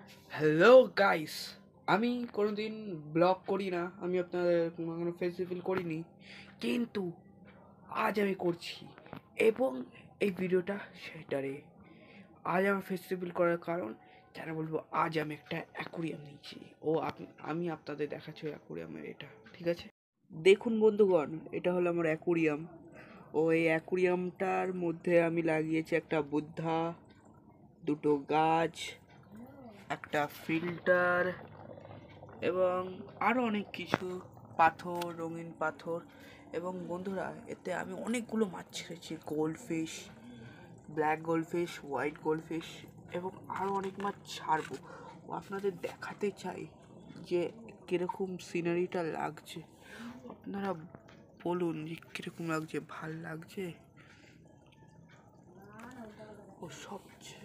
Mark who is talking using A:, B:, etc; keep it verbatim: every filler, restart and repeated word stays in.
A: Hello guys, আমি কোনোদিন blog করি না, আমি আপনাদের কোনো ফেস রিভিল করিনি, কিন্তু আজ আমি করছি এবং এই ভিডিওটা সেটারে আজ আমার ফেস রিভিল করার কারণ কেন বলবো, আজ আমি একটা অ্যাকুরিয়াম নিয়েছি ও আমি আপনাদের দেখাচ্ছি অ্যাকুরিয়ামের এটা, ঠিক আছে? দেখুন বন্ধুগণ, এটা হলো আমার অ্যাকুরিয়াম ও এই অ্যাকুরিয়ামটার মধ্যে আমি লাগিয়েছি একটা বুদ্ধা, দুটো গাছ, একটা ফিল্টার এবং আরও অনেক কিছু, পাথর, রঙিন পাথর। এবং বন্ধুরা, এতে আমি অনেকগুলো মাছ ছেড়েছি, goldfish, black goldfish, white goldfish এবং আরও অনেক মাছ ছাড়বো। ও আপনাদের দেখাতে চাই যে কীরকম সিনারিটা লাগছে। আপনারা বলুন যে কীরকম লাগছে, ভাল লাগছে ও সবচেয়ে